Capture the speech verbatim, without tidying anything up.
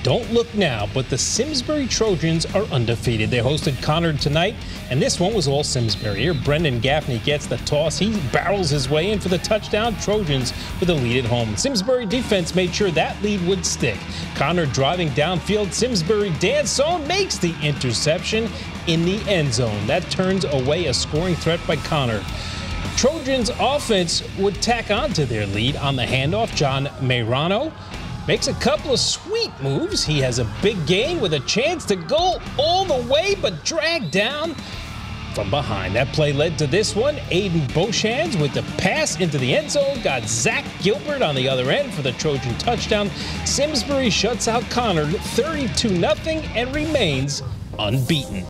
Don't look now, but the Simsbury Trojans are undefeated. They hosted Conard tonight, and this one was all Simsbury. Here, Brendan Gaffney gets the toss. He barrels his way in for the touchdown. Trojans with a lead at home. Simsbury defense made sure that lead would stick. Conard driving downfield. Simsbury Danson makes the interception in the end zone. That turns away a scoring threat by Conard. Trojans offense would tack on to their lead on the handoff. John Meirano makes a couple of sweet moves. He has a big gain with a chance to go all the way, but dragged down from behind. That play led to this one. Aiden Beauchamp with the pass into the end zone. Got Zach Gilbert on the other end for the Trojan touchdown. Simsbury shuts out Conard thirty-two nothing and remains unbeaten.